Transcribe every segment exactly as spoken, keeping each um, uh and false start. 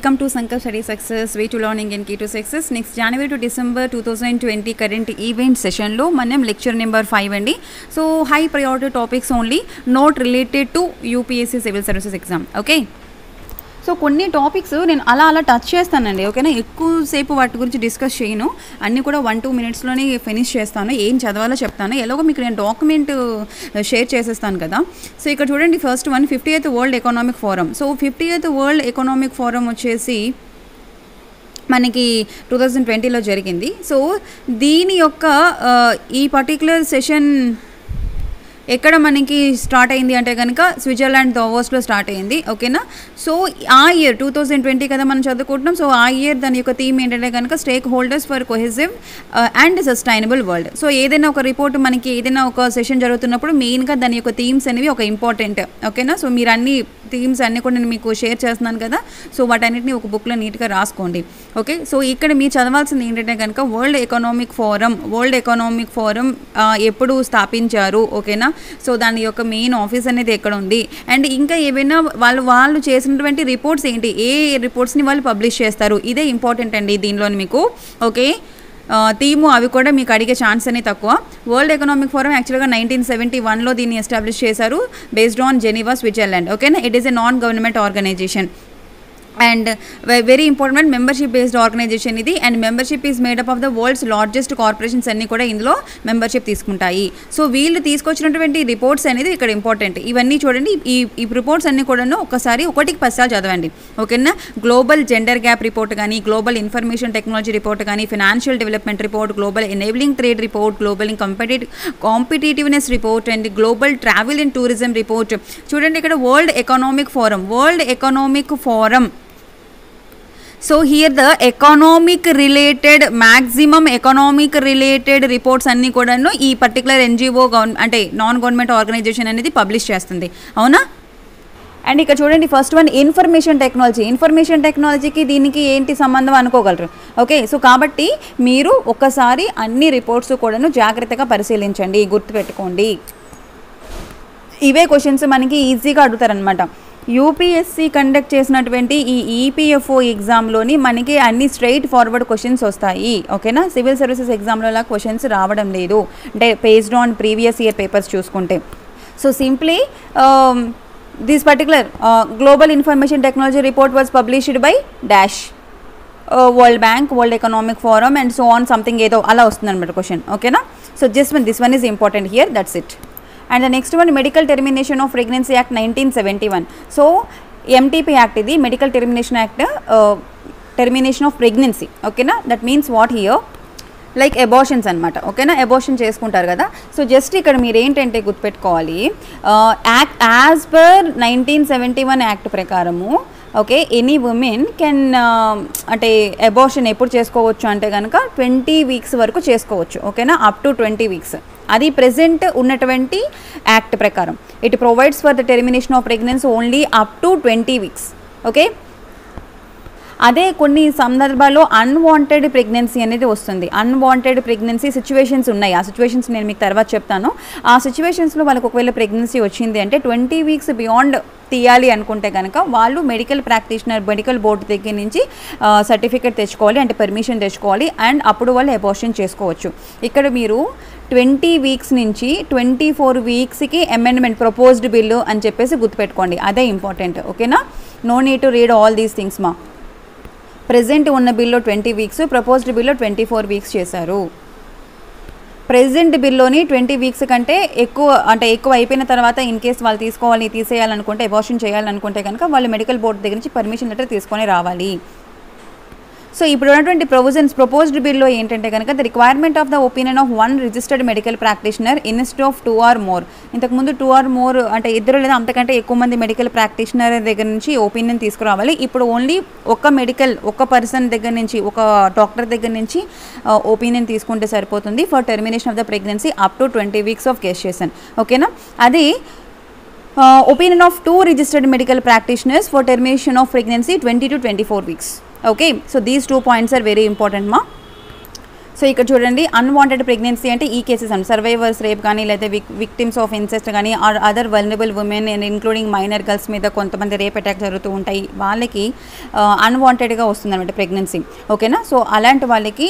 Welcome to Sankalp Study Success, Way to Learning and Key to Success. Next January to December twenty twenty current event session lo manam lecture number five andi. So high priority topics only, not related to U P S C Civil Services exam. Okay. So కొన్ని topics నేను అలా అలా touch చేస్తానండి, ఓకేనా. ఎక్కువసేపు వాటి గురించి discuss చేయను, అన్నీ కూడా వన్ టూ మినిట్స్లోనే ఫినిష్ చేస్తాను. ఏం చదవాలో చెప్తాను, ఎలాగో మీకు నేను డాక్యుమెంట్ షేర్ చేసేస్తాను కదా. సో ఇక్కడ చూడండి, first one fifty eighth world economic forum. So fifty eighth world economic forum వచ్చేసి మనకి టూ థౌజండ్ ట్వంటీలో జరిగింది. సో దీని యొక్క ఈ పర్టిక్యులర్ సెషన్ ఎక్కడ మనకి స్టార్ట్ అయింది అంటే కనుక స్విట్జర్లాండ్ దావోస్లో స్టార్ట్ అయింది, ఓకేనా. సో ఆ ఇయర్ టూ థౌజండ్ ట్వంటీ కదా మనం చదువుకుంటున్నాం. సో ఆ ఇయర్ దాని యొక్క థీమ్ ఏంటంటే కనుక stakeholders for cohesive and sustainable world. So ఏదైనా ఒక రిపోర్ట్ మనకి ఏదైనా ఒక సెషన్ జరుగుతున్నప్పుడు మెయిన్గా దాని యొక్క థీమ్స్ అనేవి ఒక ఇంపార్టెంట్, ఓకేనా. సో మీరు అన్ని థీమ్స్ అన్నీ కూడా నేను మీకు షేర్ చేస్తున్నాను కదా. సో వాటన్నిటిని ఒక బుక్లో నీట్గా రాసుకోండి, ఓకే. సో ఇక్కడ మీరు చదవాల్సింది ఏంటంటే కనుక world economic forum world economic forum ఎప్పుడు స్థాపించారు, ఓకేనా. సో దాని యొక్క మెయిన్ ఆఫీస్ అనేది ఎక్కడ ఉంది, అండ్ ఇంకా ఏవైనా వాళ్ళు వాళ్ళు చేసినటువంటి రిపోర్ట్స్ ఏంటి, ఏ రిపోర్ట్స్ని వాళ్ళు పబ్లిష్ చేస్తారు, ఇదే ఇంపార్టెంట్ అండి దీనిలో మీకు, ఓకే. థీము అవి కూడా మీకు అడిగే ఛాన్స్ అనేది తక్కువ. వరల్డ్ ఎకనామిక్ ఫోరం యాక్చువల్గా నైన్టీన్ సెవెంటీ వన్లో దీన్ని ఎస్టాబ్లిష్ చేశారు, బేస్డ్ ఆన్ జెనీవా, స్విట్జర్లాండ్, ఓకేనా. It is a non government organization and very important membership based organization ఇది. And membership is made up of the world's largest corporations అన్నీ కూడా ఇందులో membership తీసుకుంటాయి. సో వీళ్ళు తీసుకొచ్చినటువంటి రిపోర్ట్స్ అనేది ఇక్కడ ఇంపార్టెంట్. ఇవన్నీ చూడండి, ఈ ఈ రిపోర్ట్స్ అన్నీ కూడాను ఒకసారి ఒకటికి పదిసార్లు చదవండి, ఓకేనా. గ్లోబల్ జెండర్ గ్యాప్ రిపోర్ట్ కానీ, గ్లోబల్ ఇన్ఫర్మేషన్ టెక్నాలజీ రిపోర్ట్ కానీ, financial development report, global enabling trade report, global competitive competitiveness report and global travel and tourism report. చూడండి ఇక్కడ world economic forum world economic forum so here the economic related maximum economic related reports అన్నీ కూడాను ఈ particular NGO govern అంటే non government organization అనేది publish చేస్తుంది, అవునా. And ఇక్కడ చూడండి, first one information technology. Information టెక్నాలజీకి దీనికి ఏంటి సంబంధం అనుకోగలరు, ఓకే. సో కాబట్టి మీరు ఒక్కసారి అన్ని రిపోర్ట్స్ కూడాను జాగ్రత్తగా పరిశీలించండి, గుర్తుపెట్టుకోండి. ఇవే క్వశ్చన్స్ మనకి ఈజీగా అడుగుతారనమాట. యూపీఎస్సీ కండక్ట్ చేసినటువంటి ఈ ఈపీఎఫ్ఓ ఎగ్జామ్లోని మనకి అన్ని స్ట్రైట్ ఫార్వర్డ్ క్వశ్చన్స్ వస్తాయి, ఓకేనా. సివిల్ సర్వీసెస్ ఎగ్జామ్లో అలా క్వశ్చన్స్ రావడం లేదు, అంటే based on previous year papers చూసుకుంటే. So simply this particular global information technology report was published by dash world bank, world economic forum and so on something ఏదో అలా వస్తుంది అనమాట క్వశ్చన్, ఓకేనా. So just one this one is important here, that's it. And the next one medical termination of pregnancy act nineteen seventy one. So MTP act ఇది, medical termination act, termination of pregnancy, ఓకేనా. That means what here like abortions అనమాట, ఓకేనా. Abortion చేసుకుంటారు కదా. So just ఇక్కడ మీరు ఏంటంటే గుర్తుపెట్టుకోవాలి, act as per nineteen seventy one act ప్రకారము, ఓకే, ఎనీ ఉమెన్ కెన్ అంటే అబార్షన్ ఎప్పుడు చేసుకోవచ్చు అంటే కనుక ట్వంటీ వీక్స్ వరకు చేసుకోవచ్చు, ఓకేనా. అప్ టు ట్వంటీ వీక్స్ అది ప్రెజెంట్ ఉన్నటువంటి యాక్ట్ ప్రకారం. It provides for the termination of pregnancy only up to twenty weeks, okay. అదే కొన్ని సందర్భాల్లో అన్వాంటెడ్ ప్రెగ్నెన్సీ అనేది వస్తుంది. అన్వాంటెడ్ ప్రెగ్నెన్సీ సిచ్యువేషన్స్ ఉన్నాయి, ఆ సిచ్యువేషన్స్ నేను మీకు తర్వాత చెప్తాను. ఆ సిచ్యువేషన్స్లో వాళ్ళకి ఒకవేళ ప్రెగ్నెన్సీ వచ్చింది అంటే ట్వంటీ వీక్స్ బియాండ్ తీయాలి అనుకుంటే కనుక వాళ్ళు మెడికల్ ప్రాక్టీషనర్ మెడికల్ బోర్డు దగ్గర నుంచి సర్టిఫికేట్ తెచ్చుకోవాలి, అంటే పర్మిషన్ తెచ్చుకోవాలి, అండ్ అప్పుడు వాళ్ళు అబార్షన్ చేసుకోవచ్చు. ఇక్కడ మీరు ట్వంటీ వీక్స్ నుంచి ట్వంటీ ఫోర్ వీక్స్కి అమెండ్మెంట్ ప్రపోజ్డ్ బిల్లు అని చెప్పేసి గుర్తుపెట్టుకోండి, అదే ఇంపార్టెంట్, ఓకేనా. No need to read all these things. మా ప్రెజెంట్ ఉన్న బిల్లో ట్వంటీ వీక్స్, ప్రపోజ్డ్ బిల్లో ట్వంటీ ఫోర్ వీక్స్ చేశారు. ప్రెజెంట్ బిల్లోని ట్వంటీ వీక్స్ కంటే ఎక్కువ అంటే ఎక్కువ అయిపోయిన తర్వాత ఇన్ కేస్ వాళ్ళు తీసుకోవాలి తీసేయాలనుకుంటే అబార్షన్ చేయాలనుకుంటే కనుక వాళ్ళు మెడికల్ బోర్డు దగ్గర నుంచి పర్మిషన్ లెటర్ తీసుకొని రావాలి. సో ఇప్పుడు ఉన్నటువంటి ప్రొవిజన్స్ ప్రపోజ్డ్ బిల్లో ఏంటంటే కనుక the requirement of the opinion of one registered medical practitioner instead of two or more. ఇంతకుముందు టూ ఆర్ మోర్ అంటే ఇద్దరు లేదా అంతకంటే ఎక్కువ మంది మెడికల్ ప్రాక్టీషనర్ దగ్గర నుంచి ఒపీనియన్ తీసుకురావాలి. ఇప్పుడు ఓన్లీ ఒక మెడికల్ ఒక పర్సన్ దగ్గర నుంచి ఒక డాక్టర్ దగ్గర నుంచి ఒపీనియన్ తీసుకుంటే సరిపోతుంది for termination of the pregnancy up to twenty weeks of gestation, ఓకేనా. అది opinion of two registered medical practitioners for termination of pregnancy twenty to twenty four weeks. Okay, so these two points are very important, ma. So ఇక్కడ చూడండి, unwanted pregnancy అంటే ఈ cases అండి, survivors rape కానీ లేదా vic victims of incest కానీ or other vulnerable women including minor girls మీద కొంతమంది రేప్ అటాక్ జరుగుతూ ఉంటాయి, వాళ్ళకి అన్వాంటెడ్గా వస్తుందన్నమాట ప్రెగ్నెన్సీ. ఓకేనా. సో అలాంటి వాళ్ళకి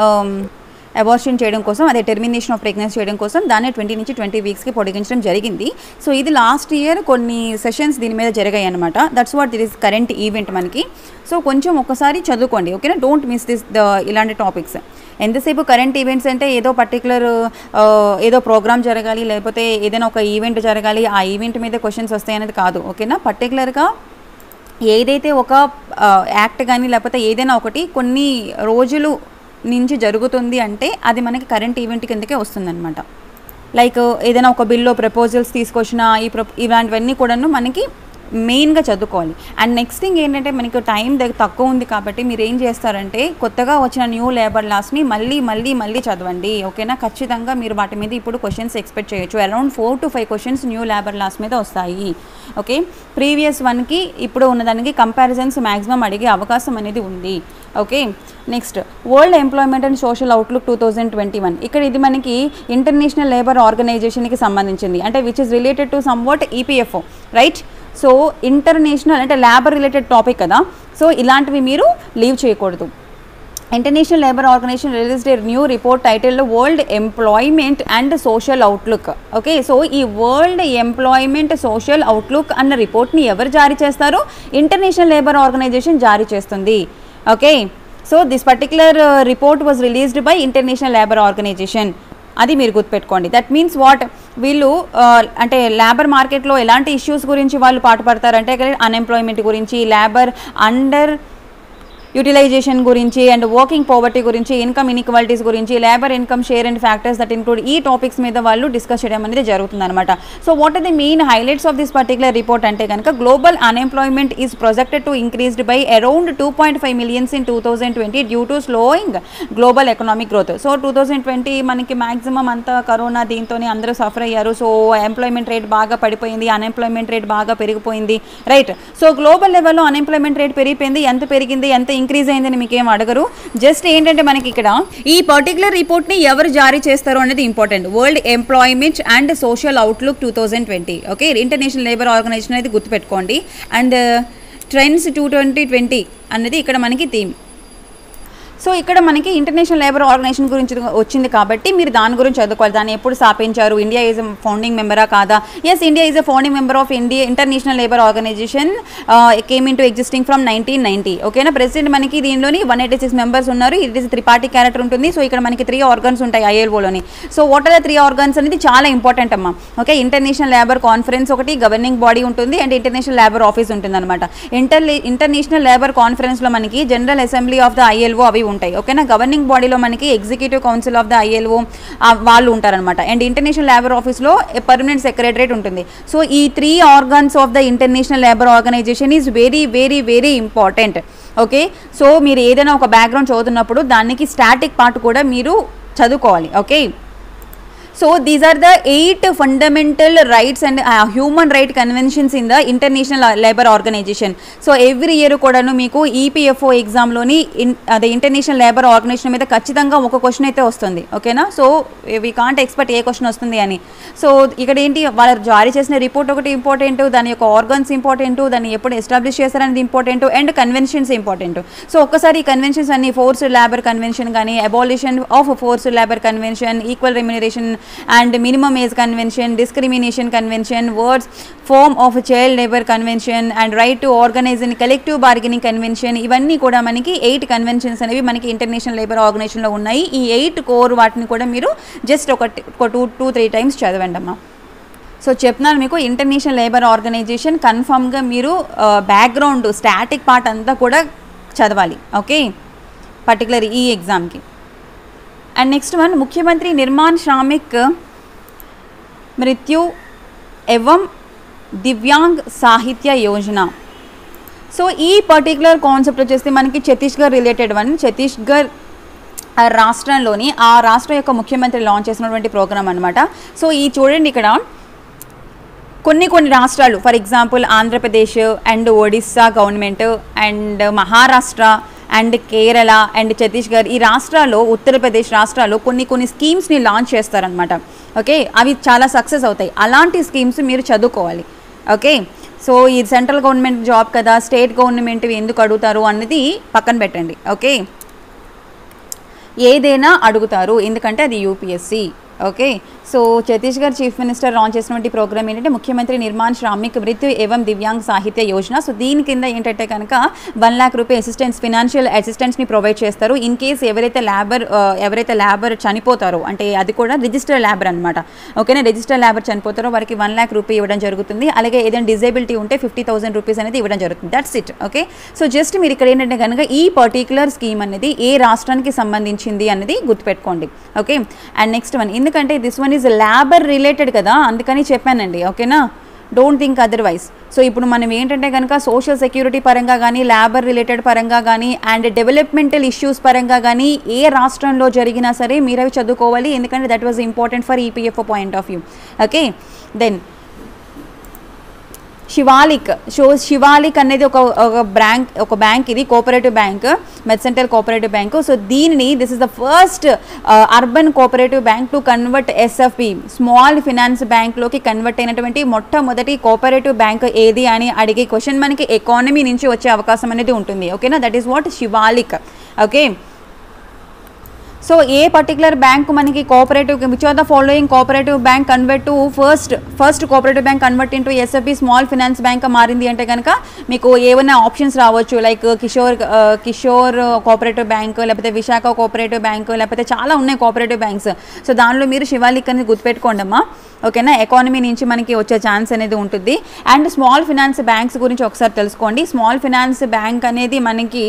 అబార్షన్ చేయడం కోసం, అదే టెర్మినేషన్ ఆఫ్ ప్రెగ్నెన్సీ చేయడం కోసం దాన్ని ట్వంటీ నుంచి ట్వంటీ వీక్స్కి పొడిగించడం జరిగింది. సో ఇది లాస్ట్ ఇయర్ కొన్ని సెషన్స్ దీని మీద జరిగాయి అనమాట. That's what this current event మనకి. సో కొంచెం ఒకసారి చదువుకోండి. ఓకేనా. డోంట్ మిస్ దిస్ ద ఇలాంటి టాపిక్స్. ఎంతసేపు కరెంట్ ఈవెంట్స్ అంటే ఏదో పర్టికులర్ ఏదో ప్రోగ్రామ్ జరగాలి, లేకపోతే ఏదైనా ఒక ఈవెంట్ జరగాలి, ఆ ఈవెంట్ మీద క్వశ్చన్స్ వస్తాయి అనేది కాదు. ఓకేనా. పర్టికులర్గా ఏదైతే ఒక యాక్ట్ కానీ లేకపోతే ఏదైనా ఒకటి కొన్ని రోజులు నుంచి జరుగుతుంది అంటే అది మనకి కరెంట్ ఈవెంట్ కిందకే వస్తుందన్నమాట. లైక్ ఏదైనా ఒక బిల్లో ప్రపోజల్స్ తీసుకొచ్చిన ఈ ప్రొ ఇలాంటివన్నీ కూడాను మనకి మెయిన్గా చదువుకోవాలి. అండ్ నెక్స్ట్ థింగ్ ఏంటంటే మనకి టైం దగ్గర తక్కువ ఉంది కాబట్టి మీరు ఏం చేస్తారంటే కొత్తగా వచ్చిన న్యూ లేబర్ లాస్ని మళ్ళీ మళ్ళీ మళ్ళీ చదవండి. ఓకేనా. ఖచ్చితంగా మీరు వాటి మీద ఇప్పుడు క్వశ్చన్స్ ఎక్స్పెక్ట్ చేయొచ్చు. Around four to five questions new labour laws మీద వస్తాయి. ఓకే. ప్రీవియస్ వన్కి ఇప్పుడు ఉన్నదానికి కంపారిజన్స్ మ్యాక్సిమం అడిగే అవకాశం అనేది ఉంది. Okay. Next world employment and social outlook two thousand twenty one ఇక్కడ ఇది మనకి ఇంటర్నేషనల్ లేబర్ ఆర్గనైజేషన్కి సంబంధించింది, అంటే which is related to somewhat EPFO, right. So international అంటే లేబర్ రిలేటెడ్ టాపిక్ కదా. సో ఇలాంటివి మీరు లీవ్ చేయకూడదు. International labour organization released a new report title world employment and social outlook. Okay. So ఈ world employment social outlook అన్న రిపోర్ట్ని ఎవరు జారీ చేస్తారు? ఇంటర్నేషనల్ లేబర్ ఆర్గనైజేషన్ జారీ చేస్తుంది. Okay. So this particular report was released by international labour organization. అది మీరు గుర్తుపెట్టుకోండి. దట్ మీన్స్ వాట్, వీళ్ళు అంటే లేబర్ మార్కెట్లో ఎలాంటి ఇష్యూస్ గురించి వాళ్ళు పాటుపడతారంటే అన్ఎంప్లాయ్మెంట్ గురించి, లేబర్ అండర్ యూటిలైజేషన్ గురించి, అండ్ వర్కింగ్ పావర్టీ గురించి, ఇన్కమ్ ఇన్ఈక్వాలిటీస్ గురించి, labour income share and factors that include ఈ టాపిక్స్ మీద వాళ్ళు డిస్కస్ చేయడం అనేది జరుగుతుంది అనమాట. So what are the main highlights of this particular report అంటే కనుక global unemployment is projected to increased by around two point five millions in two thousand twenty due to slowing global economic growth. So two thousand twenty మనకి maximum అంతా corona దీంతోనే అందరూ suffer అయ్యారు. So employment rate బాగా పడిపోయింది, unemployment rate బాగా పెరిగిపోయింది, right. So global లెవెల్లో అన్ఎంప్లాయ్మెంట్ రేట్ పెరిగిపోయింది, ఎంత పెరిగింది, ఎంత ఇంక్రీజ్ అయిందని మీకు ఏం అడగరు. జస్ట్ ఏంటంటే మనకి ఇక్కడ ఈ పర్టికులర్ రిపోర్ట్ని ఎవరు జారీ చేస్తారు అనేది important. World employment and social outlook two thousand twenty. Okay. International labour organization అనేది గుర్తుపెట్టుకోండి. And trends two twenty twenty అనేది ఇక్కడ మనకి థీమ్. సో ఇక్కడ మనకి ఇంటర్నేషనల్ లేబర్ ఆర్గనైజేషన్ గురించి వచ్చింది కాబట్టి మీరు దాని గురించి చదువుకోవాలి. దాన్ని ఎప్పుడు స్థాపించారు, ఇండియా ఈజ్ ఫౌండింగ్ మెంబరా కాదా? Yes, India is a founding member of India international labour organization came into existing from nineteen ninety. ఓకేనా. ప్రెసిడెంట్ మనకి దీనిలోని వన్ ఎయిటీ సిక్స్ మెంబర్స్ ఉన్నారు. It is three party character ఉంటుంది. So ఇక్కడ మనకి three organs ఉంటాయి ఐఎల్ఓలోని. So what are the three organs అనేది చాలా ఇంపార్టెంట్ అమ్మా. ఓకే. ఇంటర్నేషనల్ లేబర్ కాన్ఫరెన్స్ ఒకటి, గవర్నింగ్ బాడీ ఉంటుంది, అండ్ ఇంటర్నేషనల్ లేబర్ ఆఫీస్ ఉంటుంది అనమాట. ఇంటర్ ఇంటర్నేషనల్ లేబర్ కాన్ఫరెన్స్లో మనకి general assembly of the ILO అవి ఉంటాయి. ఓకేనా. గవర్నింగ్ బాడీలో మనకి executive council of the ILO వాళ్ళు ఉంటారనమాట. అండ్ ఇంటర్నేషనల్ లేబర్ ఆఫీస్లో పర్మనెంట్ సెక్రటరేట్ ఉంటుంది. సో ఈ three organs of the international labour organization is very very very important. Okay. So మీరు ఏదైనా ఒక బ్యాక్గ్రౌండ్ చదువుతున్నప్పుడు దానికి స్టాటిక్ పార్ట్ కూడా మీరు చదువుకోవాలి. Okay. So these are the eight fundamental rights and uh, human right conventions in the International Labour Organization. So every year కూడాను మీకు ఈపీఎఫ్ఓ ఎగ్జామ్లోని ఇన్ అదే ఇంటర్నేషనల్ లేబర్ ఆర్గనైజేషన్ మీద ఖచ్చితంగా ఒక క్వశ్చన్ అయితే వస్తుంది. ఓకేనా. So we can't expect a question వస్తుంది అని. సో ఇక్కడ ఏంటి, వాళ్ళు జారీ చేసిన రిపోర్ట్ ఒకటి ఇంపార్టెంట్, దాని యొక్క ఆర్గన్స్ ఇంపార్టెంట్, దాన్ని ఎప్పుడు ఎస్టాబ్లిష్ చేస్తారనేది important, and conventions important. So ఒక్కసారి ఈ కన్వెన్షన్స్ అన్ని ఫోర్స్డ్ లేబర్ కన్వెన్షన్ కానీ, abolition of forced labour convention, equal remuneration and minimum age convention, discrimination convention, words form of child labor convention, and right to organize in collective bargaining convention, ఇవన్నీ కూడా మనకి eight conventions అనేవి మనకి international labour ఆర్గనైజేషన్లో ఉన్నాయి. ఈ eight core వాటిని కూడా మీరు జస్ట్ ఒక ఒక టూ టూ త్రీ టైమ్స్ చదవండి అమ్మా. సో చెప్తున్నాను మీకు, ఇంటర్నేషనల్ లేబర్ ఆర్గనైజేషన్ కన్ఫామ్గా మీరు బ్యాక్గ్రౌండ్ స్టాటిక్ పార్ట్ అంతా కూడా చదవాలి. ఓకే. పర్టికులర్ ఈ ఎగ్జామ్కి. అండ్ నెక్స్ట్ వన్, ముఖ్యమంత్రి నిర్మాణ్ శ్రామిక్ మృత్యు एवं దివ్యాంగ్ సాహిత్య యోజన. సో ఈ పర్టికులర్ కాన్సెప్ట్ వచ్చేసి మనకి ఛత్తీస్గఢ్ రిలేటెడ్ వన్. ఛత్తీస్గఢ్ రాష్ట్రంలోని ఆ రాష్ట్రం యొక్క ముఖ్యమంత్రి లాంచ్ చేసినటువంటి ప్రోగ్రామ్ అనమాట. సో ఈ చూడండి ఇక్కడ కొన్ని కొన్ని రాష్ట్రాలు, for example Andhra Pradesh and Odisha government and Maharashtra and Kerala and Chhattisgarh ఈ రాష్ట్రాల్లో, ఉత్తరప్రదేశ్ రాష్ట్రాల్లో కొన్ని కొన్ని స్కీమ్స్ని లాంచ్ చేస్తారనమాట. ఓకే, అవి చాలా సక్సెస్ అవుతాయి. అలాంటి స్కీమ్స్ మీరు చదువుకోవాలి. ఓకే, సో ఈ సెంట్రల్ గవర్నమెంట్ జాబ్ కదా, స్టేట్ గవర్నమెంట్ ఎందుకు అడుగుతారు అన్నది పక్కన పెట్టండి. ఓకే, ఏదైనా అడుగుతారు ఎందుకంటే అది UPSC. Okay, so Chhattisgarh chief minister launch చేసినటువంటి ప్రోగ్రామ్ ఏంటంటే ముఖ్యమంత్రి నిర్మాణ్ శ్రామిక్ వృత్తి ఏవం దివ్యాంగ్ సాహిత్య యోజన. సో దీని కింద ఏంటంటే కనుక one lakh rupee assistance, financial అసిస్టెన్స్ని ప్రొవైడ్ చేస్తారు. ఇన్ కేస్ ఎవరైతే లేబర్ ఎవరైతే లేబర్ చనిపోతారో, అంటే అది కూడా రిజిస్టర్ లేబర్ అనమాట. ఓకేనా, రిజిస్టర్ లేబర్ చనిపోతారో వారికి వన్ ల్యాక్ రూపీ ఇవ్వడం జరుగుతుంది. అలాగే ఏదైనా డిజేబిలిటీ ఉంటే ఫిఫ్టీ థౌసండ్ రూపీస్ అనేది ఇవ్వడం జరుగుతుంది. That's it. Okay, so just మీరు ఇక్కడ ఏంటంటే కనుక ఈ పర్టికులర్ స్కీమ్ అనేది ఏ రాష్ట్రానికి సంబంధించింది అనేది గుర్తుపెట్టుకోండి. ఓకే, అండ్ నెక్స్ట్ వన్, ఎందుకంటే this one is labour related కదా, అందుకని చెప్పానండి. ఓకేనా, డోంట్ థింక్ అదర్వైజ్. సో ఇప్పుడు మనం ఏంటంటే కనుక సోషల్ సెక్యూరిటీ పరంగా కానీ, లేబర్ రిలేటెడ్ పరంగా కానీ, అండ్ డెవలప్మెంటల్ ఇష్యూస్ పరంగా కానీ ఏ రాష్ట్రంలో జరిగినా సరే మీరు అవి చదువుకోవాలి. ఎందుకంటే that was important for EPFO point of view. Okay, then Shivalik. So Shivalik అనేది ఒక ఒక బ్యాంక్ ఒక బ్యాంక్ ఇది cooperative bank, mercantile cooperative bank. So దీనిని this is the first urban cooperative bank to convert SFB, small finance బ్యాంక్లోకి convert అయినటువంటి మొట్టమొదటి cooperative bank ఏది అని అడిగే క్వశ్చన్ మనకి ఎకానమీ నుంచి వచ్చే అవకాశం అనేది ఉంటుంది. ఓకేనా, that is what Shivalik. Okay, so a particular bank మనకి cooperative, which are the following cooperative bank convert to first first cooperative bank convert into SFB small finance bank మారింది అంటే కనుక మీకు ఏమైనా ఆప్షన్స్ రావచ్చు. Like Kishore Kishore cooperative bank, లేకపోతే Visakha cooperative bank, లేకపోతే చాలా ఉన్నాయి కోఆపరేటివ్ బ్యాంక్స్. సో దానిలో మీరు శివాలిక్ అనేది గుర్తుపెట్టుకోండి అమ్మా. ఓకేనా, ఎకానమీ నుంచి మనకి వచ్చే ఛాన్స్ అనేది ఉంటుంది. అండ్ స్మాల్ ఫినాన్స్ బ్యాంక్స్ గురించి ఒకసారి తెలుసుకోండి. స్మాల్ ఫినాన్స్ బ్యాంక్ అనేది మనకి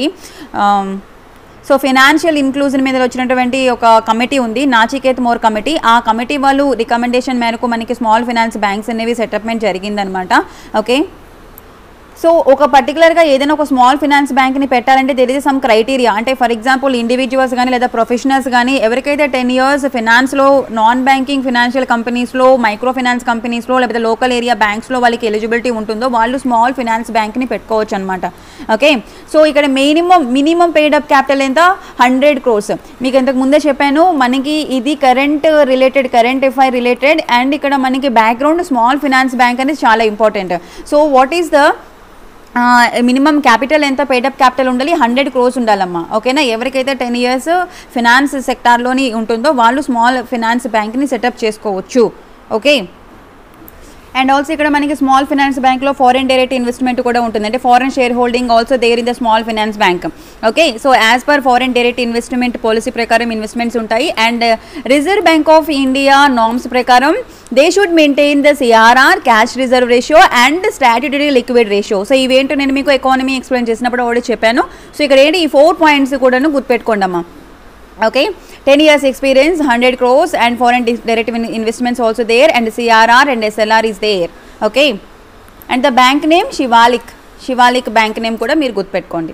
సో ఫినాన్షియల్ ఇంక్లూజన్ మీద వచ్చినటువంటి ఒక కమిటీ ఉంది, నాచికేత్ మోర్ కమిటీ. ఆ కమిటీ వాళ్ళు రికమెండేషన్ మేరకు మనకి స్మాల్ ఫినాన్స్ బ్యాంక్స్ అనేవి సెటప్మెంట్ జరిగిందనమాట. ఓకే, సో ఒక పర్టికులర్గా ఏదైనా ఒక స్మాల్ ఫినాన్స్ బ్యాంక్ని పెట్టాలంటే దెర్ ఇస్ సమ్ క్రైటీరియా. అంటే ఫర్ ఎగ్జాంపుల్ ఇండివిజువల్స్ కానీ లేదా ప్రొఫెషనల్స్ కానీ ఎవరికైతే టెన్ ఇయర్స్ ఫినాన్స్లో, నాన్ బ్యాంకింగ్ ఫినాన్షియల్ కంపెనీస్లో, మైక్రో ఫినాన్స్ కంపెనీస్లో, లేకపోతే లోకల్ ఏరియా బ్యాంక్స్లో వాళ్ళకి ఎలిజిబిలిటీ ఉంటుందో వాళ్ళు స్మాల్ ఫినాన్స్ బ్యాంక్ని పెట్టుకోవచ్చు అనమాట. ఓకే, సో ఇక్కడ మినిమం మినిమం పెయిడప్ క్యాపిటల్ ఎంత, హండ్రెడ్ క్రోర్స్. మీకు ఇంతకు ముందే చెప్పాను మనకి ఇది current related, current FI related. And ఇక్కడ మనకి బ్యాక్గ్రౌండ్ స్మాల్ ఫినాన్స్ బ్యాంక్ అనేది చాలా important. So what is the minimum capital ఎంత, పెయిడప్ క్యాపిటల్ ఉండాలి, హండ్రెడ్ క్రోర్స్ ఉండాలమ్మా. ఓకేనా, ఎవరికైతే టెన్ ఇయర్స్ ఫినాన్స్ సెక్టార్లోని ఉంటుందో వాళ్ళు స్మాల్ ఫినాన్స్ బ్యాంక్ని సెటప్ చేసుకోవచ్చు. ఓకే, అండ్ ఆల్సో ఇక్కడ మనకి స్మాల్ ఫినాన్స్ బ్యాంక్లో ఫారెన్ డైరెక్ట్ ఇన్వెస్ట్మెంట్ కూడా ఉంటుంది. అంటే foreign share holding also there in the small finance bank. Okay, so as per foreign direct investment policy ప్రకారం ఇన్వెస్ట్మెంట్స్ ఉంటాయి. And reserve bank of India norms ప్రకారం they should maintain the CRR, cash reserve ratio and statutory liquid ratio. So ఇవేంటో నేను మీకు economy explain చేసినప్పుడు already చెప్పాను. So ఇక్కడ ఏంటి ఈ ఫోర్ పాయింట్స్ కూడాను గుర్తుపెట్టుకోండి అమ్మా. Okay, ten years experience, one hundred crores and foreign direct investments also there, and C R R and S L R is there. Okay, and the bank name Shivalik, Shivalik bank name kuda meer gutpettukondi.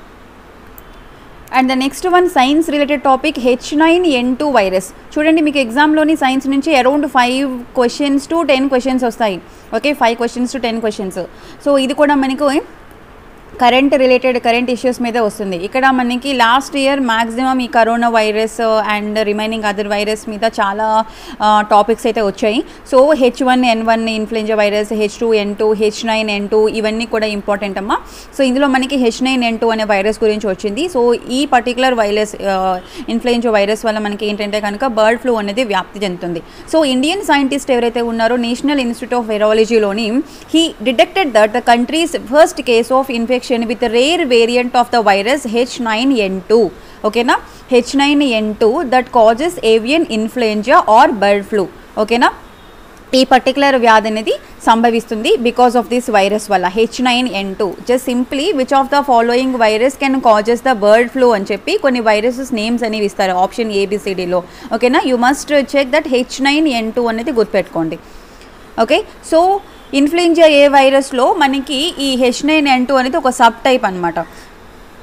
And the next one, science related topic, H nine N two virus. చూడండి మీకు ఎగ్జామ్లోని science నుంచి around five questions to ten questions వస్తాయి. Okay, five questions to ten questions. So ఇది కూడా మనకు current related current issues మీద వస్తుంది. ఇక్కడ మనకి లాస్ట్ ఇయర్ మ్యాక్సిమం ఈ corona virus and remaining other virus మీద చాలా టాపిక్స్ అయితే వచ్చాయి. So H one N one influenza virus, H two N two, H nine N two ఇవన్నీ కూడా ఇంపార్టెంట్ అమ్మా. సో ఇందులో మనకి హెచ్ నైన్ ఎన్ టూ అనే వైరస్ గురించి వచ్చింది. సో ఈ పర్టికులర్ వైరస్ ఇన్ఫ్లుయెంజా వైరస్ వల్ల మనకి ఏంటంటే కనుక బర్డ్ ఫ్లూ అనేది వ్యాప్తి చెందుతుంది. సో ఇండియన్ సైంటిస్ట్ ఎవరైతే ఉన్నారో నేషనల్ ఇన్స్టిట్యూట్ ఆఫ్ వైరాలజీలోని he detected that the country's first case of infection with a rare variant of the virus H nine N two. Okay na, H nine N two that causes avian influenza or bird flu. Okay na, ఈ particular వ్యాధి అనేది సంభవిస్తుంది because of this virus వల్ల H nine N two. Just simply which of the following virus can causes the bird flu అని చెప్పి కొన్ని viruses names అనేవి ఇస్తారు ఆప్షన్ ఏబిసిడిలో. ఓకేనా, you must check that H nine N two అనేది గుర్తుపెట్టుకోండి. ఓకే, సో ఇన్ఫ్లుయెంజా ఏ వైరస్లో మనకి ఈ హెచ్ నైన్ ఎన్ టూ అనేది ఒక సబ్ టైప్ అనమాట.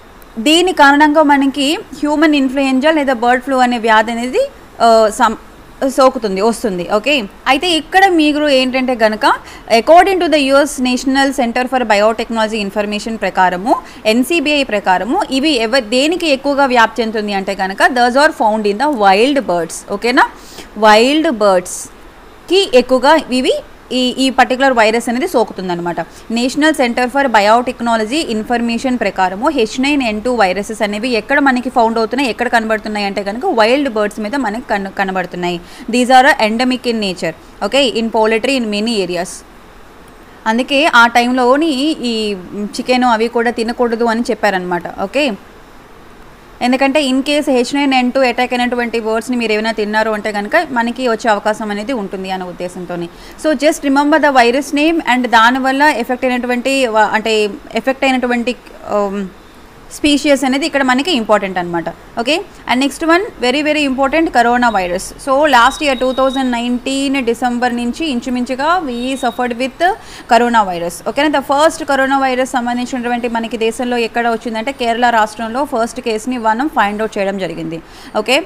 దీని కారణంగా మనకి హ్యూమన్ ఇన్ఫ్లుయెంజా లేదా బర్డ్ ఫ్లూ అనే వ్యాధి అనేది సం సోకుతుంది వస్తుంది. ఓకే, అయితే ఇక్కడ మీరు ఏంటంటే కనుక according to the US national center for biotechnology information ప్రకారము, ఎన్సిబిఐ ప్రకారము ఇవి ఎవ దేనికి ఎక్కువగా వ్యాప్తి చెందుతుంది అంటే కనుక those are found in the wild birds. ఓకేనా, వైల్డ్ బర్డ్స్కి ఎక్కువగా ఇవి ఈ ఈ పర్టికులర్ వైరస్ అనేది సోకుతుందనమాట. National center for biotechnology information ప్రకారము H nine N two viruses అనేవి ఎక్కడ మనకి ఫౌండ్ అవుతున్నాయి, ఎక్కడ కనబడుతున్నాయి అంటే కనుక వైల్డ్ బర్డ్స్ మీద మనకి కన్ కనబడుతున్నాయి. These are endemic in nature. Okay, in poultry in many areas. అందుకే ఆ టైంలోని ఈ చికెన్ అవి కూడా తినకూడదు అని చెప్పారనమాట. ఓకే, ఎందుకంటే in case H nine N two attack అయినటువంటి బర్డ్స్ని మీరు ఏమైనా తిన్నారు అంటే కనుక మనకి వచ్చే అవకాశం అనేది ఉంటుంది అనే ఉద్దేశంతో. So just remember the virus name and దానివల్ల ఎఫెక్ట్ అయినటువంటి అంటే ఎఫెక్ట్ అయినటువంటి స్పీషియస్ అనేది ఇక్కడ మనకి ఇంపార్టెంట్ అనమాట. Okay, and next one very very important, corona virus. So last year two thousand nineteen December నుంచి ఇంచుమించుగా we suffered with corona virus. ఓకేనా, ద ఫస్ట్ కరోనా వైరస్ సంబంధించినటువంటి మనకి దేశంలో ఎక్కడ వచ్చిందంటే కేరళ రాష్ట్రంలో ఫస్ట్ కేసుని మనం ఫైండ్ అవుట్ చేయడం జరిగింది. Okay,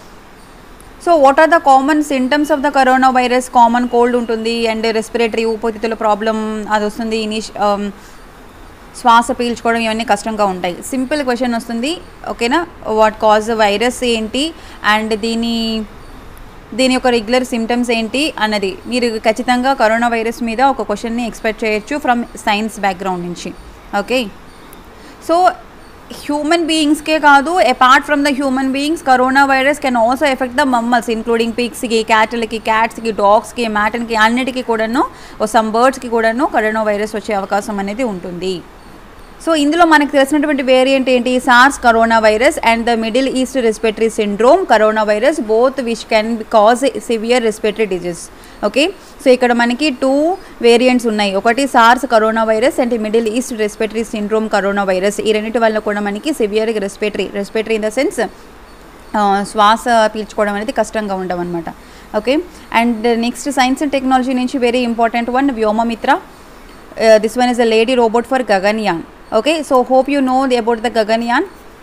so what are the common symptoms of the corona virus? Common cold ఉంటుంది అండ్ రెస్పిరేటరీ ఊపిరితిత్తుల ప్రాబ్లం అది వస్తుంది, ఇనిష్ శ్వాస పీల్చుకోవడం ఇవన్నీ కష్టంగా ఉంటాయి. సింపుల్ క్వశ్చన్ వస్తుంది. ఓకేనా, వాట్ కాజ్ వైరస్ ఏంటి అండ్ దీని దీని యొక్క రెగ్యులర్ సిమ్టమ్స్ ఏంటి అన్నది మీరు ఖచ్చితంగా కరోనా వైరస్ మీద ఒక క్వశ్చన్ని ఎక్స్పెక్ట్ చేయొచ్చు ఫ్రమ్ సైన్స్ బ్యాక్గ్రౌండ్ నుంచి. ఓకే, సో హ్యూమన్ బీయింగ్స్కే కాదు, apart from the human beings corona virus can also affect the mammals including పిగ్స్కి, క్యాటిల్కి, క్యాట్స్కి, డాగ్స్కి, మ్యాటన్కి, అన్నిటికీ కూడాను సమ్ బర్డ్స్కి కూడాను కరోనా వైరస్ వచ్చే అవకాశం అనేది ఉంటుంది. సో ఇందులో మనకు తెలిసినటువంటి వేరియంట్ ఏంటి? SARS corona virus and the middle east respiratory syndrome corona virus, both which can cause severe respiratory disease. Okay, so ఇక్కడ మనకి టూ వేరియంట్స్ ఉన్నాయి, ఒకటి SARS corona virus and middle east respiratory syndrome corona virus. ఈ రెండింటి వల్ల కూడా మనకి severe respiratory respiratory in the sense శ్వాస పీల్చుకోవడం అనేది కష్టంగా ఉండడం అనమాట. Okay, and next science and technology నుంచి very important one, Vyommitra. This one is a lady robot for Gaganyaan. Okay, so hope you know the, about the Gaganyaan.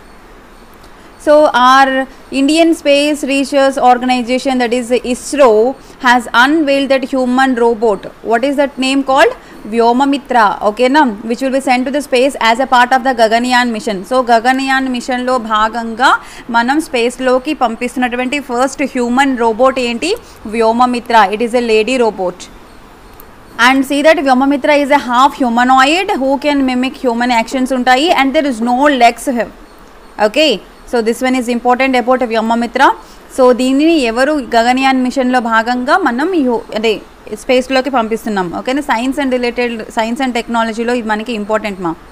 So our Indian Space Research Organization, that is ISRO, has unveiled that human robot. What is that name called? Vyomamitra. Okay na, which will be sent to the space as a part of the Gaganyaan mission. So Gaganyaan mission lo bhaganga manam space loki pampistunnatuvanti first human robot enti Vyomamitra. It is a lady robot. And see that Vyomamitra is a half humanoid who can mimic human actions untayi and there is no legs. Okay, so this one is important about Vyomamitra. So దీనిని ఎవరు గగన్యాన్ మిషన్లో భాగంగా మనం అదే స్పేస్లోకి పంపిస్తున్నాం. ఓకేనా, science and related science and టెక్నాలజీలో ఇది మనకి ఇంపార్టెంట్ మా.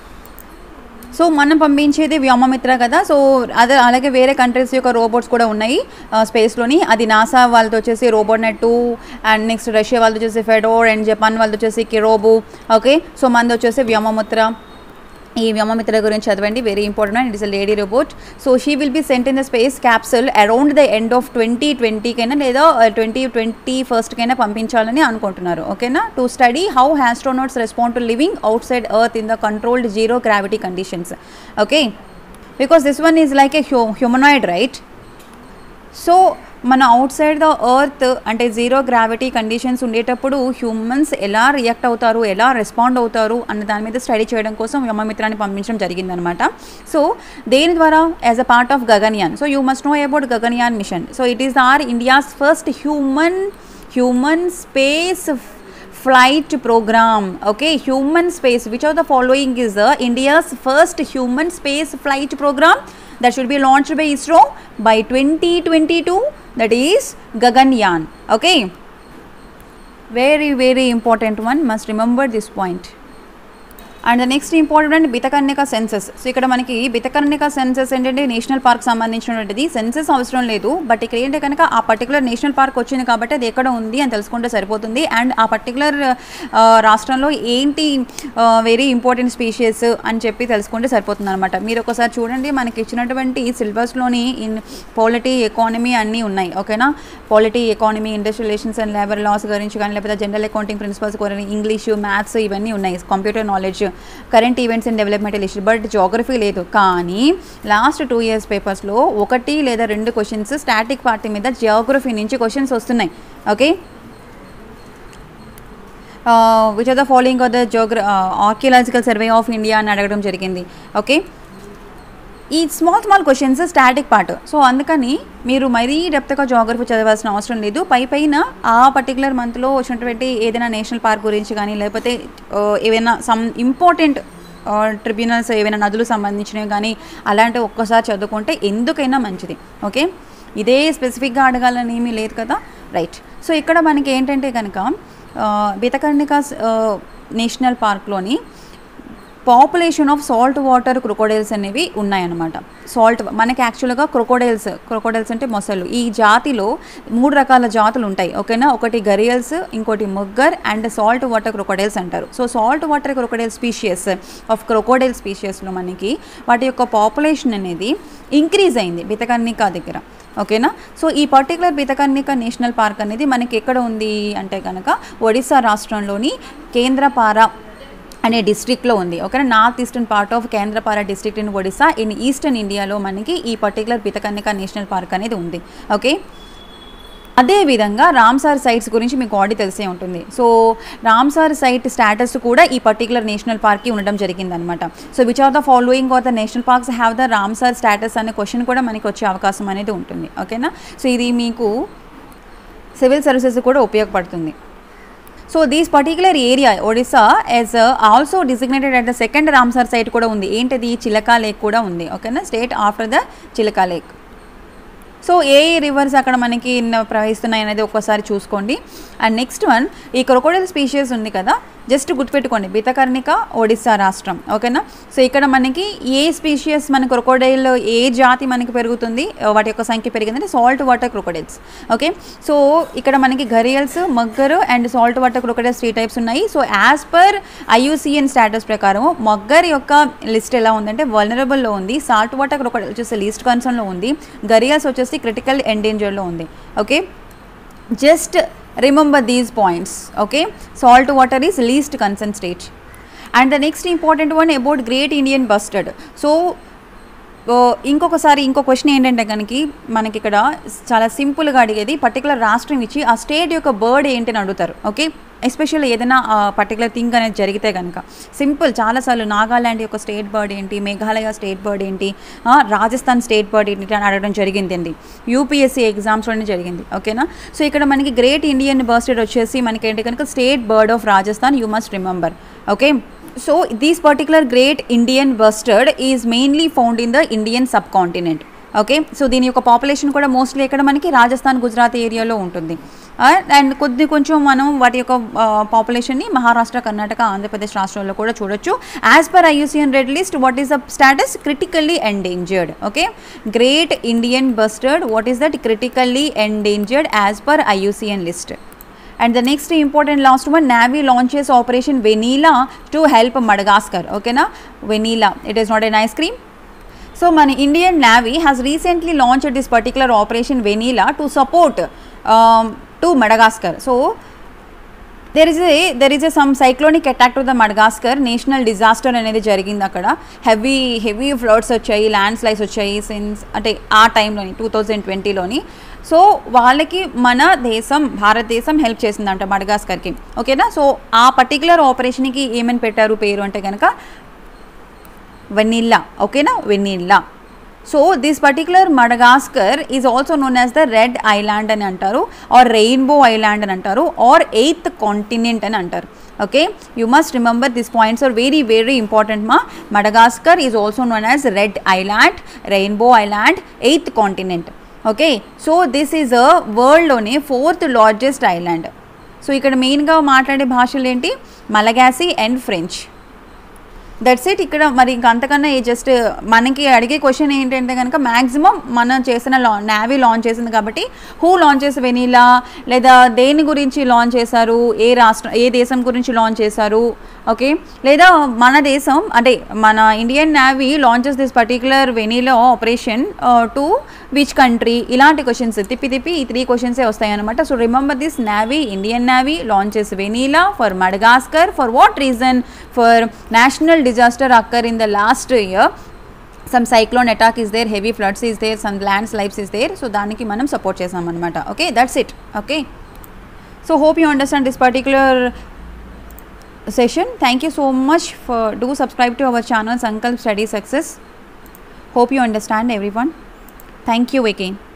సో మనం పంపించేది వ్యోమమిత్ర కదా. సో అదే అలాగే వేరే కంట్రీస్ యొక్క రోబోట్స్ కూడా ఉన్నాయి స్పేస్లోని. అది నాసా వాళ్ళతో వచ్చేసి Robonaut two and next Russia వాళ్ళతో వచ్చేసి ఫెడోర్ అండ్ జపాన్ వాళ్ళతో వచ్చేసి కిరోబు. ఓకే, సో మనది వచ్చేసి వ్యోమమిత్ర. ఈ వ్యోమమిత్ర గురించి చదవండి, very important and it is a lady robot. So she will be sent in the space capsule around the end of twenty ట్వంటీకైనా లేదా ట్వంటీ ట్వంటీ ఫస్ట్కైనా పంపించాలని అనుకుంటున్నారు. ఓకేనా, to study how astronauts respond to living outside earth in the controlled zero gravity conditions. Okay, because this one is like a hu humanoid right. So మన outside the earth అంటే zero gravity conditions ఉండేటప్పుడు humans ఎలా react అవుతారు, ఎలా respond అవుతారు అన్న దాని మీద స్టడీ చేయడం కోసం వ్యోమమిత్రాన్ని పంపించడం జరిగిందనమాట. సో దేని ద్వారా? As a part of Gaganyaan. So you must know about Gaganyaan mission. So it is our India's first human human space flight program. Okay, human space, which of the following is the India's first human space flight program that should be launched by ISRO by twenty twenty-two, that is Gaganyaan. Okay, very very important one, must remember this point. And the next important Bhitarkanika census. So ఇక్కడ మనకి Bhitarkanika census ఏంటంటే national park సంబంధించినటువంటిది. Census అవసరం లేదు, but ఇక్కడ ఏంటంటే కనుక ఆ పర్టికులర్ నేషనల్ పార్క్ వచ్చింది కాబట్టి అది ఎక్కడ ఉంది అని తెలుసుకుంటే సరిపోతుంది. అండ్ ఆ పర్టికులర్ రాష్ట్రంలో ఏంటి వెరీ ఇంపార్టెంట్ స్పీషీస్ అని చెప్పి తెలుసుకుంటే సరిపోతుంది అనమాట. మీరు ఒకసారి చూడండి, మనకి ఇచ్చినటువంటి సిలబస్లోని ఇన్ పాలిటీ, ఎకానమీ అన్నీ ఉన్నాయి. ఓకేనా, polity, economy, industrial relations and labour laws గురించి కానీ, లేకపోతే జనరల్ అకౌంటింగ్ ప్రిన్సిపల్స్ గురించి, ఇంగ్లీషు, మ్యాథ్స్ ఇవన్నీ ఉన్నాయి, computer knowledge. Current events and developmental issue, but geography లేదు. కానీ లాస్ట్ టూ ఇయర్స్ పేపర్స్లో ఒకటి లేదా రెండు క్వశ్చన్స్ స్టాటిక్ పార్టీ మీద జియోగ్రఫీ నుంచి క్వశ్చన్స్ వస్తున్నాయి. Okay, which are the following of the జోగ్ర ఆర్కియలాజికల్ సర్వే ఆఫ్ ఇండియా అని అడగడం జరిగింది. ఓకే, ఈ small small questions static part. So అందుకని మీరు మరీ డెప్త్గా జోగ్రఫీ చదవాల్సిన అవసరం లేదు. పై పైన ఆ పర్టికులర్ మంత్లో వచ్చినటువంటి ఏదైనా నేషనల్ పార్క్ గురించి కానీ లేకపోతే ఏవైనా సమ్ ఇంపార్టెంట్ ట్రిబ్యునల్స్ ఏవైనా నదులు సంబంధించినవి కానీ అలాంటివి ఒక్కసారి చదువుకుంటే ఎందుకైనా మంచిది. ఓకే, ఇదే స్పెసిఫిక్గా అడగాలని ఏమీ లేదు కదా, రైట్. సో ఇక్కడ మనకి ఏంటంటే కనుక బితకర్ణిక నేషనల్ పార్క్లోని population of salt water crocodiles అనేవి ఉన్నాయన్నమాట. సాల్ట్ మనకి యాక్చువల్గా క్రొకోడైల్స్ క్రొకోడైల్స్ అంటే మొసళ్ళు, ఈ జాతిలో మూడు రకాల జాతులు ఉంటాయి. ఓకేనా, ఒకటి గరియల్స్, ఇంకోటి mugger and salt water crocodiles అంటారు. So salt water crocodile species of crocodile స్పీషియస్లో మనకి వాటి యొక్క పాపులేషన్ అనేది ఇంక్రీజ్ అయింది బితకర్ణిక దగ్గర. ఓకేనా, సో ఈ పర్టికులర్ బితకర్ణిక నేషనల్ పార్క్ అనేది మనకి ఎక్కడ ఉంది అంటే కనుక ఒడిశా రాష్ట్రంలోని కేంద్రపారా అనే డిస్ట్రిక్ట్లో ఉంది. ఓకేనా, north eastern part of Kendrapara district in Odisha in eastern ఇండియాలో మనకి ఈ పర్టికులర్ బితకర్ణిక నేషనల్ పార్క్ అనేది ఉంది. ఓకే, అదేవిధంగా రామ్సార్ సైట్స్ గురించి మీకు ఆల్రెడీ తెలిసే ఉంటుంది. సో రామ్సార్ సైట్ స్టేటస్ కూడా ఈ పర్టికులర్ నేషనల్ పార్క్కి ఉండడం జరిగిందనమాట. So which are the following are the national parks have the Ramsar status అనే క్వశ్చన్ కూడా మనకి వచ్చే అవకాశం అనేది ఉంటుంది. ఓకేనా, సో ఇది మీకు సివిల్ సర్వీసెస్ కూడా ఉపయోగపడుతుంది. So these particular area Odisha as also designated at the second Ramsar site కూడా ఉంది. ఏంటిది, చిలకా లేక్ కూడా ఉంది. ఓకేనా, state after the Chilika lake. So ఏ ఏ రివర్స్ అక్కడ మనకి ప్రవహిస్తున్నాయి అనేది ఒక్కసారి చూసుకోండి. అండ్ నెక్స్ట్ వన్, ఈ క్రొకోడైల్ స్పీషీస్ ఉంది కదా, జస్ట్ గుర్తుపెట్టుకోండి, బితకర్ణిక ఒడిశా రాష్ట్రం. ఓకేనా, సో ఇక్కడ మనకి ఏ స్పీషియస్ మన క్రొకోడైల్ ఏ జాతి మనకి పెరుగుతుంది, వాటి యొక్క సంఖ్య పెరిగిందంటే salt water crocodiles. Okay, so ఇక్కడ మనకి gharials, mugger and salt water crocodiles three types ఉన్నాయి. So as per IUCN status ప్రకారం మగ్గర్ యొక్క లిస్ట్ ఎలా ఉందంటే వల్నరబుల్లో ఉంది, సాల్ట్ వాటర్ క్రొకోడైల్ వచ్చేసి లీస్ట్ కన్సర్న్లో ఉంది, గరియల్స్ వచ్చేసి క్రిటికల్ ఎండేంజర్లో ఉంది. Okay, just remember these points. Okay, salt water is least concern state. And the next important one about Great Indian Bustard. So ఇంకొకసారి ఇంకో క్వశ్చన్ ఏంటంటే కనుక మనకి ఇక్కడ చాలా సింపుల్గా అడిగేది పర్టికులర్ రాష్ట్రం ఇచ్చి ఆ స్టేట్ యొక్క బర్డ్ ఏంటని అడుగుతారు. ఓకే, ఎస్పెషల్లీ ఏదైనా పర్టికులర్ థింగ్ అనేది జరిగితే కనుక సింపుల్ చాలాసార్లు నాగాల్యాండ్ యొక్క స్టేట్ బర్డ్ ఏంటి, మేఘాలయ స్టేట్ బర్డ్ ఏంటి, రాజస్థాన్ స్టేట్ బర్డ్ ఏంటి అని అడగడం జరిగిందండి, యూపీఎస్సీ ఎగ్జామ్స్లోనే జరిగింది. ఓకేనా, సో ఇక్కడ మనకి గ్రేట్ ఇండియన్ బస్టర్డ్ వచ్చేసి మనకి ఏంటి కనుక state bird of Rajasthan, you must remember. Okay, so this particular great Indian bustard is mainly found in the Indian subcontinent. Okay, so దీని యొక్క పాపులేషన్ కూడా మోస్ట్లీ ఇక్కడ మనకి రాజస్థాన్, గుజరాత్ ఏరియాలో ఉంటుంది. అండ్ కొద్ది కొంచెం మనం వాటి యొక్క పాపులేషన్ని మహారాష్ట్ర, కర్ణాటక, ఆంధ్రప్రదేశ్ రాష్ట్రాల్లో కూడా చూడొచ్చు. As per IUCN red list what is the status, critically endangered. Okay, great Indian bustard, what is that, critically endangered as per IUCN list. And the next important last one, Navy launches Operation Vanilla to help Madagascar. Okay na, vanilla, it is not an ice cream. So మన Indian Navy has recently launched this particular Operation Vanilla to support um, to Madagascar. So there is a there is a some cyclonic attack to the Madagascar, national disaster అనేది జరిగింది. అక్కడ heavy heavy floods వచ్చాయి, landslides వచ్చాయి since అంటే ఆ టైంలోని two thousand ట్వంటీలోని. So వాళ్ళకి మన దేశం భారతదేశం హెల్ప్ చేసిందంట మడగాస్కర్కి. ఓకేనా, సో ఆ పర్టికులర్ ఆపరేషన్కి ఏమని పెట్టారు పేరు అంటే కనుక వెనిల్లా. ఓకేనా, vanilla. So this particular Madagascar is also known as the red island అని అంటారు, ఆర్ రెయిన్బో ఐలాండ్ అని అంటారు, ఆర్ ఎయిత్ కాంటినెంట్ అని అంటారు. Okay, you must remember this points are very very important మా. Madagascar is also known as red island, rainbow island, eighth continent. Okay, so this is a వరల్డ్లోనే fourth largest island. So ఇక్కడ మెయిన్గా మాట్లాడే భాషలు ఏంటి, Malagasy and French. That's it. ఇక్కడ మరి ఇంకా అంతకన్నా జస్ట్ మనకి అడిగే క్వశ్చన్ ఏంటంటే కనుక మ్యాక్సిమం మనం చేసిన లా నావీ లాంచ్ చేసింది కాబట్టి హూ లాంచ్ చేసి వెనీలా, లేదా దేని గురించి లాంచ్ చేశారు, ఏ రాష్ట్రం ఏ దేశం గురించి లాంచ్ చేశారు ఓకే, లేదా మన దేశం అంటే మన Indian navy launches this particular vanilla operation to which country, ఇలాంటి క్వశ్చన్స్ తిప్పి తిప్పి ఈ త్రీ క్వశ్చన్సే వస్తాయి అనమాట. So remember this, navy, Indian navy launches vanilla for Madagascar, for what reason, for national disaster occur in the last year, some cyclone attack is there, heavy floods is there, some landslides is there, so daniki manam support chesam anamata. Okay, that's it. Okay, so hope you understand this particular session. Thank you so much for do subscribe to our channel Sankalp Study Success. Hope you understand everyone. Thank you again.